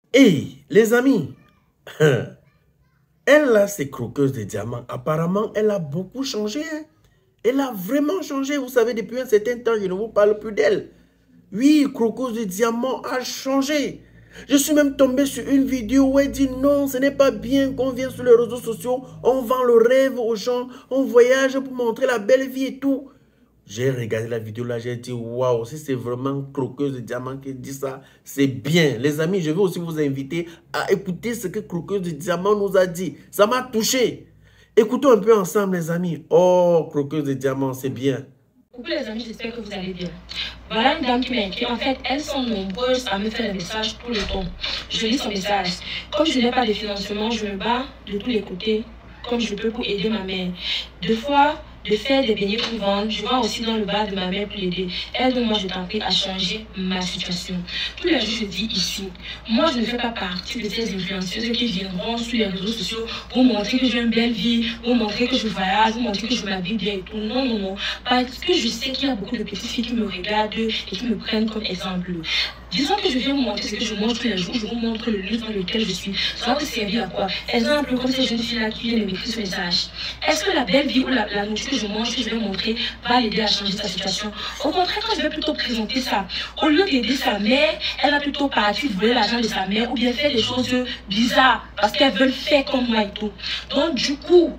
Hey, les amis, elle là, c'est croqueuse de diamants. Apparemment, elle a beaucoup changé. Hein. Elle a vraiment changé. Vous savez, depuis un certain temps, je ne vous parle plus d'elle. Oui, croqueuse de diamants a changé. Je suis même tombé sur une vidéo où elle dit non, ce n'est pas bien qu'on vienne sur les réseaux sociaux, on vend le rêve aux gens, on voyage pour montrer la belle vie et tout. J'ai regardé la vidéo là, j'ai dit waouh, si c'est vraiment croqueuse de diamants qui dit ça, c'est bien. Les amis, je vais aussi vous inviter à écouter ce que croqueuse de diamants nous a dit. Ça m'a touché. Écoutons un peu ensemble, les amis. Oh, croqueuse de diamants, c'est bien. Coucou les amis, j'espère que vous allez bien. Voilà une dame qui m'a écrit. En fait, elles sont nombreuses à me faire des messages tout le temps. Je lis son message. Comme je n'ai pas de financement, je me bats de tous les côtés comme je peux pour aider ma mère. Deux fois, de faire des beignets pour vendre. Je vais aussi dans le bar de ma mère pour l'aider. Elle, donc moi, je t'en prie à changer ma situation. Tous les jours, je dis ici, moi, je ne fais pas partie de ces influenceuses qui viendront sur les réseaux sociaux pour montrer que j'ai une belle vie, pour montrer que je voyage, pour montrer que je m'habille bien et tout. Non, non, non. Parce que je sais qu'il y a beaucoup de petites filles qui me regardent et qui me prennent comme exemple. Disons que je viens vous montrer ce que je montre tous les jours, je vous montre le lieu dans lequel je suis. Ça va vous servir à quoi? Exemple, comme ces jeunes filles-là qui viennent m'écrire ce message. Est-ce que la belle vie ou la nourriture que je mange, que je vais montrer, va l'aider à changer sa situation? Au contraire, quand je vais plutôt présenter ça, au lieu d'aider sa mère, elle va plutôt partir voler l'argent de sa mère ou bien faire des choses bizarres parce qu'elles veulent faire comme moi et tout. Donc du coup,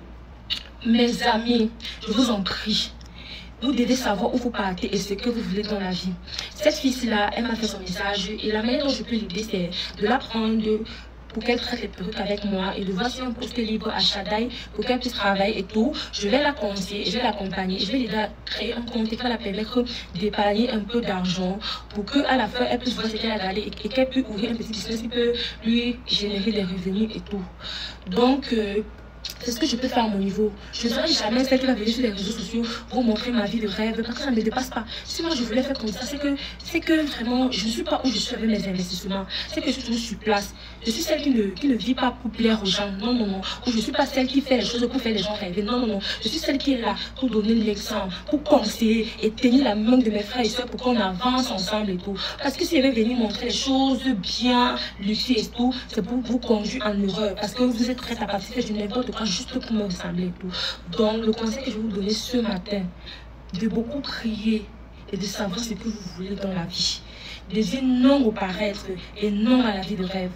mes amis, je vous en prie, vous devez savoir où vous partez et ce que vous voulez dans la vie. Cette fille-là, elle m'a fait son message et la manière dont je peux l'aider, c'est de la prendre pour qu'elle traite les perruques avec moi et de voir si un poste libre à Shadai pour qu'elle puisse travailler et tout. Je vais la conseiller, je vais l'accompagner, je vais l'aider à créer un compte qui va la permettre d'épargner un peu d'argent pour qu'à la fin, elle puisse voir ce qu'elle a gardé et qu'elle puisse ouvrir un petit business qui peut lui générer des revenus et tout. Donc, c'est ce que je peux faire à mon niveau. Je ne serai jamais celle qui va venir sur les réseaux sociaux pour montrer ma vie de rêve parce que ça ne me dépasse pas. Si moi je voulais faire comme ça, c'est que vraiment je ne suis pas où je suis avec mes investissements. C'est que je suis toujours sur place. Je suis celle qui ne vit pas pour plaire aux gens. Non, non, non. Ou je ne suis pas celle qui fait les choses pour faire les gens rêver. Non, non, non. Je suis celle qui est là pour donner l'exemple, pour conseiller et tenir la main de mes frères et soeurs pour qu'on avance ensemble et tout. Parce que si je vais venir montrer les choses bien, luxueuses et tout, c'est pour vous conduire en erreur. Parce que vous êtes prêts à participer de n'importe quoi juste pour me ressembler et tout. Donc, le conseil que je vais vous donner ce matin, de beaucoup prier et de savoir ce que vous voulez dans la vie. De dire non au paraître et non à la vie de rêve.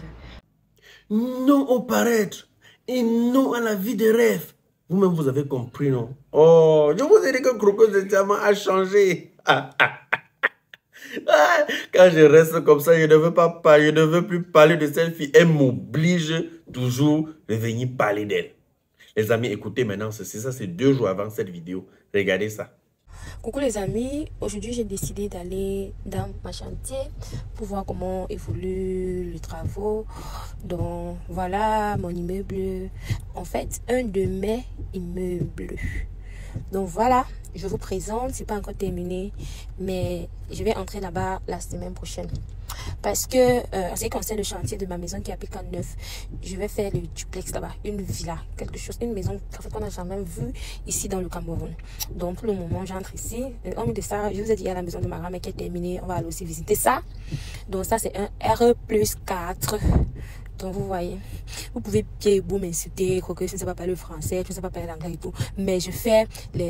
Non au paraître et non à la vie de rêve. Vous-même, vous avez compris, non? Oh, je vous ai dit que croqueuse de diamant a changé. Quand je reste comme ça, je ne veux pas parler, je ne veux plus parler de cette fille. Elle m'oblige toujours de venir parler d'elle. Les amis, écoutez maintenant ceci. Ça, c'est 2 jours avant cette vidéo. Regardez ça. Coucou les amis, aujourd'hui j'ai décidé d'aller dans ma chantier pour voir comment évoluent les travaux. Donc voilà mon immeuble, en fait un de mes immeubles. Donc voilà, je vous présente, c'est pas encore terminé, mais je vais entrer là-bas la semaine prochaine. Parce que, en ce qui concerne le chantier de ma maison qui est à Pican 9, je vais faire le duplex là-bas, une villa, quelque chose, une maison qu'on n'a jamais vue ici dans le Cameroun. Donc, pour le moment, j'entre ici. En de ça, je vous ai dit, il y a la maison de ma grand-mère qui est terminée. On va aller aussi visiter ça. Donc, ça, c'est un R+4. Donc, vous voyez, vous pouvez pied vous m'insulter, que je ne sais pas parler le français, je ne sais pas parler l'anglais et tout. Mais je fais les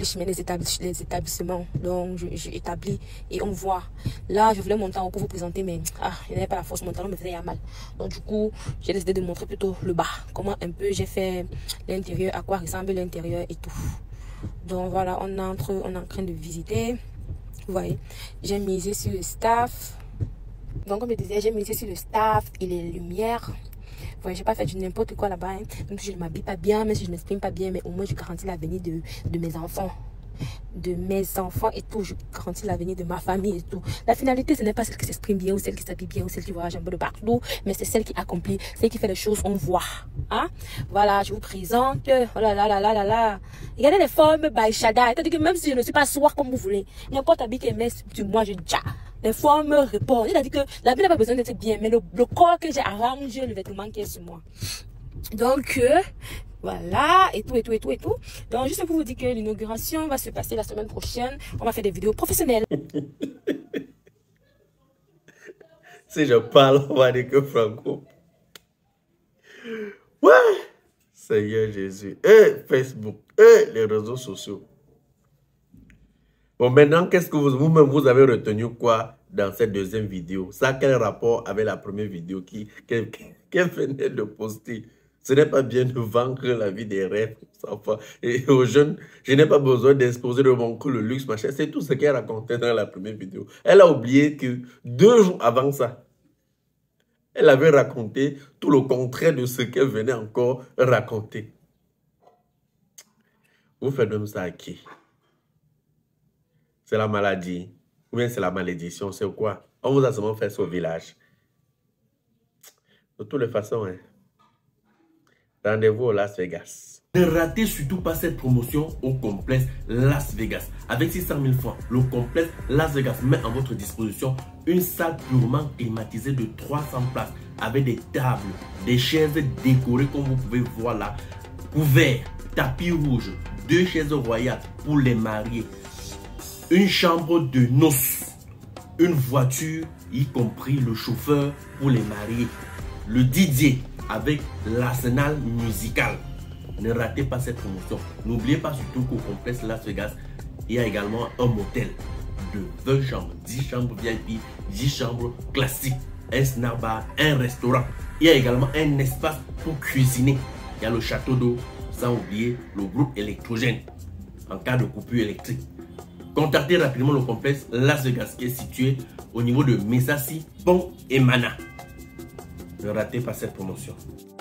établissements. Donc, j'établis et on voit. Là, je voulais monter en haut pour vous présenter, mais je n'avais pas la force, mon talon me faisait mal. Donc, du coup, j'ai décidé de montrer plutôt le bas. Comment un peu j'ai fait l'intérieur, à quoi ressemble l'intérieur et tout. Donc, voilà, on entre, on est en train de visiter. Vous voyez, j'ai misé sur le staff. Donc, comme je disais, j'ai misé sur le staff et les lumières. Ouais, j'ai pas fait du n'importe quoi là-bas. Hein. Même si je ne m'habille pas bien, même si je ne m'exprime pas bien, mais au moins je garantis l'avenir de mes enfants. De mes enfants et tout. Je garantis l'avenir de ma famille et tout. La finalité, ce n'est pas celle qui s'exprime bien ou celle qui s'habille bien ou celle qui voyage un peu de partout, mais c'est celle qui accomplit, celle qui fait les choses, on voit. Hein? Voilà, je vous présente. Oh là là là là là là. Regardez les formes by Shadai. C'est-à-dire que même si je ne suis pas soir comme vous voulez, n'importe habit qu'elle met sur moi, je dis les formes répondent. C'est-à-dire que la vie n'a pas besoin d'être bien, mais le corps que j'ai arrangé, le vêtement qui est sur moi. Donc, voilà, et tout. Donc, juste pour vous dire que l'inauguration va se passer la semaine prochaine. On va faire des vidéos professionnelles. Si je parle, on va dire que Franco Ouais, Seigneur Jésus. Et Facebook, et les réseaux sociaux. Bon, maintenant, qu'est-ce que vous-même, vous avez retenu quoi dans cette deuxième vidéo? Ça, quel rapport avec la première vidéo qu'elle venait de poster? Ce n'est pas bien de vendre la vie des rêves enfants. Et aux jeunes, je n'ai pas besoin d'exposer de mon cou le luxe, machin. C'est tout ce qu'elle racontait dans la première vidéo. Elle a oublié que 2 jours avant ça, elle avait raconté tout le contraire de ce qu'elle venait encore raconter. Vous faites même ça à qui? C'est la maladie, ou bien c'est la malédiction, c'est quoi? On vous a seulement fait ça au village. De toutes les façons, hein. Rendez-vous au Las Vegas. Ne ratez surtout pas cette promotion au complexe Las Vegas. Avec 600 000 francs, le complexe Las Vegas met à votre disposition une salle purement climatisée de 300 places avec des tables, des chaises décorées comme vous pouvez voir là, couverts, tapis rouge, 2 chaises royales pour les mariés, une chambre de noces, une voiture, y compris le chauffeur pour les mariés, le DJ avec l'arsenal musical. Ne ratez pas cette promotion. N'oubliez pas surtout qu'au complexe Las Vegas, il y a également un motel de 20 chambres, 10 chambres VIP, 10 chambres classiques, un snack bar, un restaurant. Il y a également un espace pour cuisiner. Il y a le château d'eau, sans oublier le groupe électrogène en cas de coupure électrique. Contactez rapidement le complexe Las Vegas qui est situé au niveau de Mesasi, Pont et Mana. Ne ratez pas cette promotion.